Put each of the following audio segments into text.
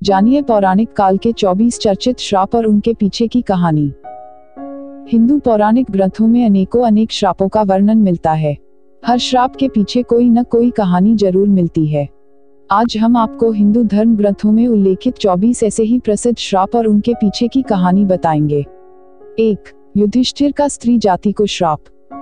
जानिए पौराणिक काल के 24 चर्चित श्राप और उनके पीछे की कहानी। हिंदू पौराणिक ग्रंथों में अनेक श्रापों का वर्णन मिलता है। हर श्राप के पीछे कोई न कोई कहानी जरूर मिलती है। आज हम आपको हिंदू धर्म ग्रंथों में उल्लेखित 24 ऐसे ही प्रसिद्ध श्राप और उनके पीछे की कहानी बताएंगे। 1. युधिष्ठिर का स्त्री जाति को श्राप।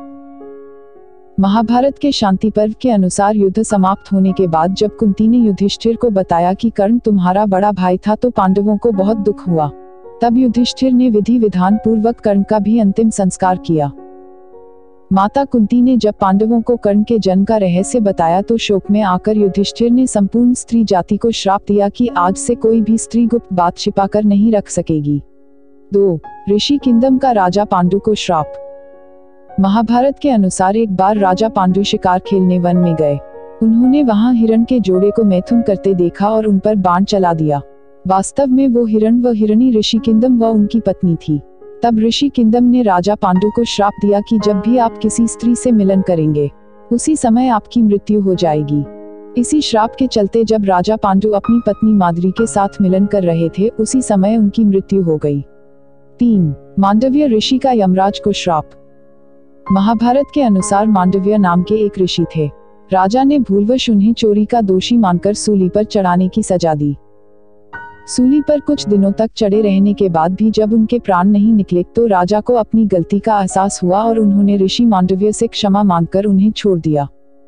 महाभारत के शांति पर्व के अनुसार युद्ध समाप्त होने के बाद जब कुंती ने युधिष्ठिर को बताया कि कर्ण तुम्हारा बड़ा भाई था तो पांडवों को बहुत दुख हुआ। तब युधिष्ठिर ने विधि विधान पूर्वक कर्ण का भी अंतिम संस्कार किया। माता कुंती ने जब पांडवों को कर्ण के जन्म का रहस्य बताया तो शोक में आकर युधिष्ठिर ने संपूर्ण स्त्री जाति को श्राप दिया कि आज से कोई भी स्त्री गुप्त बात छिपाकर नहीं रख सकेगी। 2. ऋषि किंदम का राजा पांडु को श्राप। महाभारत के अनुसार एक बार राजा पांडु शिकार खेलने वन में गए। उन्होंने वहां हिरण के जोड़े को मैथुन करते देखा और उन पर बाण चला दिया। वास्तव में वो हिरण व हिरणी ऋषि किंदम व उनकी पत्नी थी। तब ऋषि किंदम ने राजा पांडु को श्राप दिया कि जब भी आप किसी स्त्री से मिलन करेंगे उसी समय आपकी मृत्यु हो जाएगी। इसी श्राप के चलते जब राजा पांडु अपनी पत्नी माद्री के साथ मिलन कर रहे थे उसी समय उनकी मृत्यु हो गई। 3. मांडव्य ऋषि का यमराज को श्राप। महाभारत के अनुसार मांडव्य नाम के एक ऋषि थे। राजा ने भूलवश उन्हें चोरी का दोषी मानकर सूली पर चढ़ाने की सजा दी। सूली पर कुछ दिनों तक चढ़े रहने के बाद भी जब उनके प्राण नहीं निकले तो राजा को अपनी गलती का एहसास हुआ और उन्होंने ऋषि मांडव्य से क्षमा मांगकर उन्हें छोड़ दिया।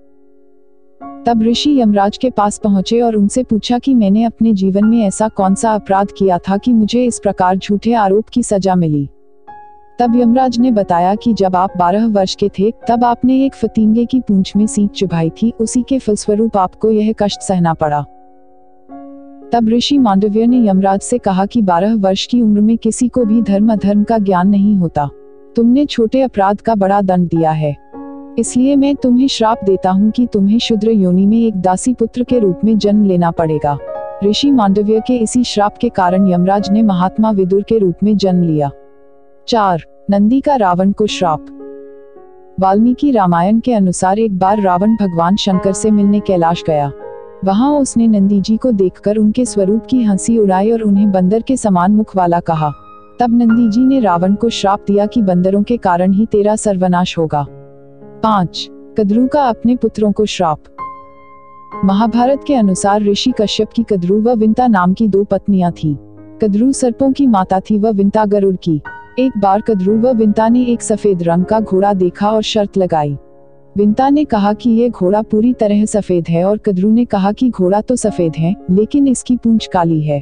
तब ऋषि यमराज के पास पहुंचे और उनसे पूछा कि मैंने अपने जीवन में ऐसा कौन सा अपराध किया था कि मुझे इस प्रकार झूठे आरोप की सजा मिली। तब यमराज ने बताया कि जब आप 12 वर्ष के थे तब आपने एक फतिंगे की पूंछ में सींग चुभाई थी, उसी के फलस्वरूप आपको यह कष्ट सहना पड़ा। तब ऋषि मांडव्य ने यमराज से कहा कि 12 वर्ष की उम्र में किसी को भी धर्म अधर्म का ज्ञान नहीं होता। तुमने छोटे अपराध का बड़ा दंड दिया है, इसलिए मैं तुम्हें श्राप देता हूँ कि तुम्हें शूद्र योनि में एक दासी पुत्र के रूप में जन्म लेना पड़ेगा। ऋषि मांडव्य के इसी श्राप के कारण यमराज ने महात्मा विदुर के रूप में जन्म लिया। 4. नंदी का रावण को श्राप। वाल्मीकि रामायण के अनुसार एक बार रावण भगवान शंकर से मिलने कैलाश गया। वहां उसने नंदी जी को देखकर उनके स्वरूप की हंसी उड़ाई और उन्हें बंदर के समान मुख वाला कहा। तब नंदी जी ने रावण को श्राप दिया कि बंदरों के कारण ही तेरा सर्वनाश होगा। 5. कद्रू का अपने पुत्रों को श्राप। महाभारत के अनुसार ऋषि कश्यप की कद्रू व विंता नाम की 2 पत्नियां थीं। कद्रू सर्पों की माता थी व विंता गरुड़ की। एक बार कद्रू व विंता ने एक सफेद रंग का घोड़ा देखा और शर्त लगाई। विंता ने कहा कि ये घोड़ा पूरी तरह सफेद है और कद्रू ने कहा कि घोड़ा तो सफेद है लेकिन इसकी पूंछ काली है।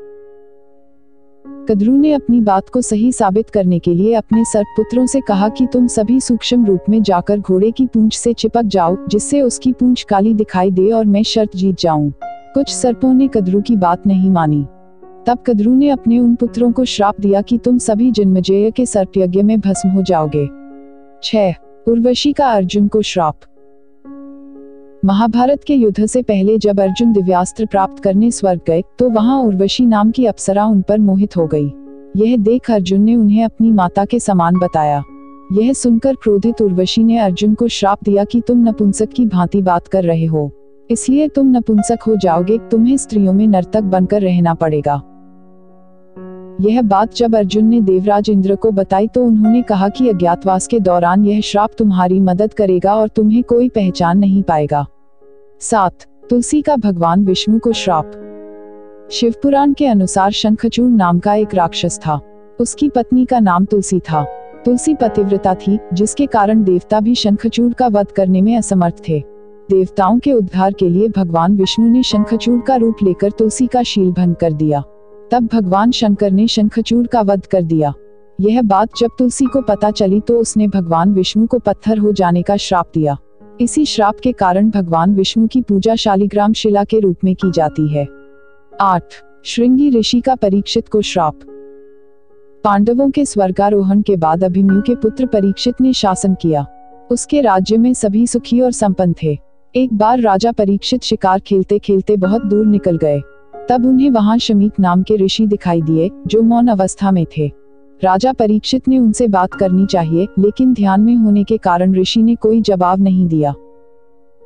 कद्रू ने अपनी बात को सही साबित करने के लिए अपने सर्पपुत्रों से कहा कि तुम सभी सूक्ष्म रूप में जाकर घोड़े की पूंछ से चिपक जाओ जिससे उसकी पूंछ काली दिखाई दे और मैं शर्त जीत जाऊं। कुछ सर्पों ने कद्रू की बात नहीं मानी। तब कद्रू ने अपने उन पुत्रों को श्राप दिया कि तुम सभी जन्मेजय के सर्प यज्ञ में भस्म हो जाओगे। 6. उर्वशी का अर्जुन को श्राप। महाभारत के युद्ध से पहले जब अर्जुन दिव्यास्त्र प्राप्त करने स्वर्ग गए तो वहां उर्वशी नाम की अप्सरा उन पर मोहित हो गई। यह देख अर्जुन ने उन्हें अपनी माता के समान बताया। यह सुनकर क्रोधित उर्वशी ने अर्जुन को श्राप दिया कि तुम नपुंसक की भांति बात कर रहे हो, इसलिए तुम नपुंसक हो जाओगे, तुम्हें स्त्रियों में नर्तक बनकर रहना पड़ेगा। यह बात जब अर्जुन ने देवराज इंद्र को बताई तो उन्होंने कहा कि अज्ञातवास के दौरान यह श्राप तुम्हारी मदद करेगा और तुम्हें कोई पहचान नहीं पाएगा। 7. तुलसी का भगवान विष्णु को श्राप। शिवपुराण के अनुसार शंखचूड़ नाम का एक राक्षस था। उसकी पत्नी का नाम तुलसी था। तुलसी पतिव्रता थी जिसके कारण देवता भी शंखचूड़ का वध करने में असमर्थ थे। देवताओं के उद्धार के लिए भगवान विष्णु ने शंखचूड़ का रूप लेकर तुलसी का शील भंग कर दिया। तब भगवान शंकर ने शंखचूड़ का वध कर दिया। यह बात जब तुलसी को पता चली तो उसने भगवान विष्णु को पत्थर हो जाने का श्राप दिया। इसी श्राप के कारण भगवान विष्णु की पूजा शालिग्राम शिला के रूप में की जाती है। 8. श्रृंगी ऋषि का परीक्षित को श्राप। पांडवों के स्वर्गारोहण के बाद अभिमन्यु के पुत्र परीक्षित ने शासन किया। उसके राज्य में सभी सुखी और संपन्न थे। एक बार राजा परीक्षित शिकार खेलते खेलते बहुत दूर निकल गए। तब उन्हें वहां शमीक नाम के ऋषि दिखाई दिए जो मौन अवस्था में थे। राजा परीक्षित ने उनसे बात करनी चाहिए लेकिन ध्यान में होने के कारण ऋषि ने कोई जवाब नहीं दिया।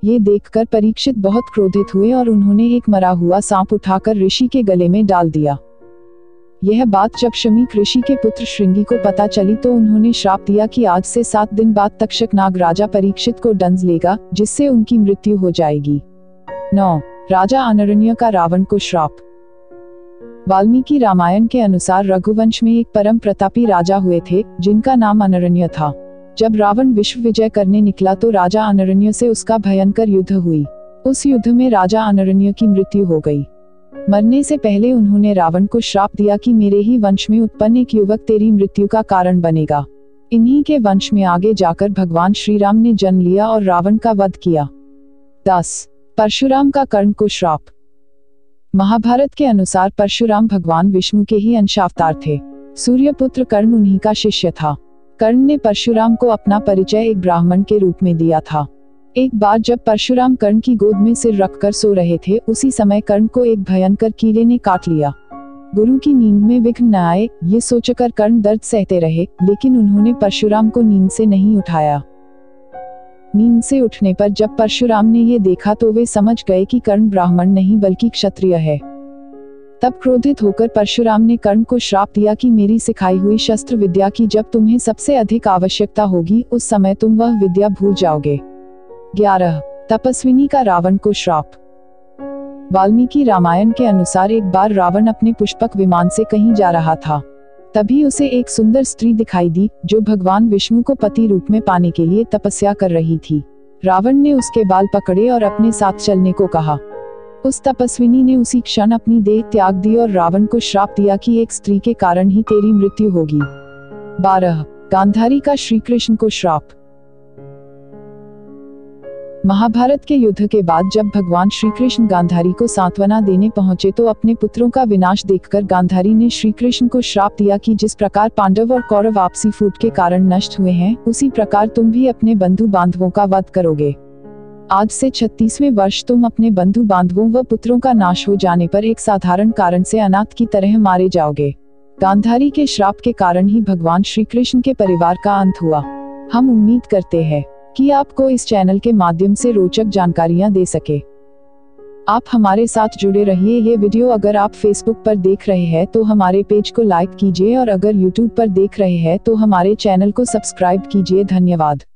ये देखकर परीक्षित बहुत क्रोधित हुए और उन्होंने एक मरा हुआ सांप उठाकर ऋषि के गले में डाल दिया। यह बात जब शमीक ऋषि के पुत्र श्रृंगी को पता चली तो उन्होंने श्राप दिया कि आज से 7 दिन बाद तक्षक नाग राजा परीक्षित को डंस लेगा, जिससे उनकी मृत्यु हो जाएगी। 9. राजा अनरण्य का रावण को श्राप। वाल्मीकि रामायण के अनुसार रघुवंश में एक परम प्रतापी राजा हुए थे, जिनका नाम अनरण्य था। जब रावण विश्व विजय करने निकला तो राजा अनरण्य से उसका भयंकर युद्ध हुई। उस युद्ध में राजा अनरण्य की मृत्यु हो गई। मरने से पहले उन्होंने रावण को श्राप दिया कि मेरे ही वंश में उत्पन्न एक युवक तेरी मृत्यु का कारण बनेगा। इन्हीं के वंश में आगे जाकर भगवान श्री राम ने जन्म लिया और रावण का वध किया। 10. परशुराम का कर्ण को श्राप। महाभारत के अनुसार परशुराम भगवान विष्णु के ही अंशावतार थे। सूर्यपुत्र कर्ण उन्हीं का शिष्य था। कर्ण ने परशुराम को अपना परिचय एक ब्राह्मण के रूप में दिया था। एक बार जब परशुराम कर्ण की गोद में सिर रखकर सो रहे थे, उसी समय कर्ण को एक भयंकर कीड़े ने काट लिया। गुरु की नींद में विघ्न न आए, ये सोचकर कर्ण दर्द सहते रहे, लेकिन उन्होंने परशुराम को नींद से नहीं उठाया। नींद से उठने पर जब परशुराम ने ये देखा तो वे समझ गए कि कर्ण ब्राह्मण नहीं बल्कि क्षत्रिय है। तब क्रोधित होकर परशुराम ने कर्ण को श्राप दिया कि मेरी सिखाई हुई शस्त्र विद्या की जब तुम्हें सबसे अधिक आवश्यकता होगी, उस समय तुम वह विद्या भूल जाओगे। 11. तपस्विनी का रावण को श्राप। वाल्मीकि रामायण के अनुसार एक बार रावण अपने पुष्पक विमान से कहीं जा रहा था। तभी उसे एक सुंदर स्त्री दिखाई दी, जो भगवान विष्णु को पति रूप में पाने के लिए तपस्या कर रही थी। रावण ने उसके बाल पकड़े और अपने साथ चलने को कहा। उस तपस्विनी ने उसी क्षण अपनी देह त्याग दी और रावण को श्राप दिया कि एक स्त्री के कारण ही तेरी मृत्यु होगी। 12. गांधारी का श्री कृष्ण को श्राप। महाभारत के युद्ध के बाद जब भगवान श्री कृष्ण गांधारी को सांत्वना देने पहुंचे तो अपने पुत्रों का विनाश देखकर गांधारी ने श्री कृष्ण को श्राप दिया कि जिस प्रकार पांडव और कौरव आपसी फूट के कारण नष्ट हुए हैं, उसी प्रकार तुम भी अपने बंधु बांधवों का वध करोगे। आज से 36वें वर्ष तुम अपने बंधु बांधवों व पुत्रों का नाश हो जाने पर एक साधारण कारण से अनाथ की तरह मारे जाओगे। गांधारी के श्राप के कारण ही भगवान श्री कृष्ण के परिवार का अंत हुआ। हम उम्मीद करते हैं कि आपको इस चैनल के माध्यम से रोचक जानकारियां दे सके। आप हमारे साथ जुड़े रहिए। ये वीडियो अगर आप फेसबुक पर देख रहे हैं तो हमारे पेज को लाइक कीजिए और अगर यूट्यूब पर देख रहे हैं तो हमारे चैनल को सब्सक्राइब कीजिए। धन्यवाद।